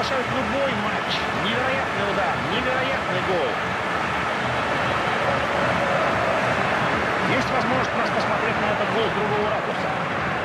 приглашают в любой матч. Невероятный удар, невероятный гол. Есть возможность у нас посмотреть на этот гол с другого ракурса.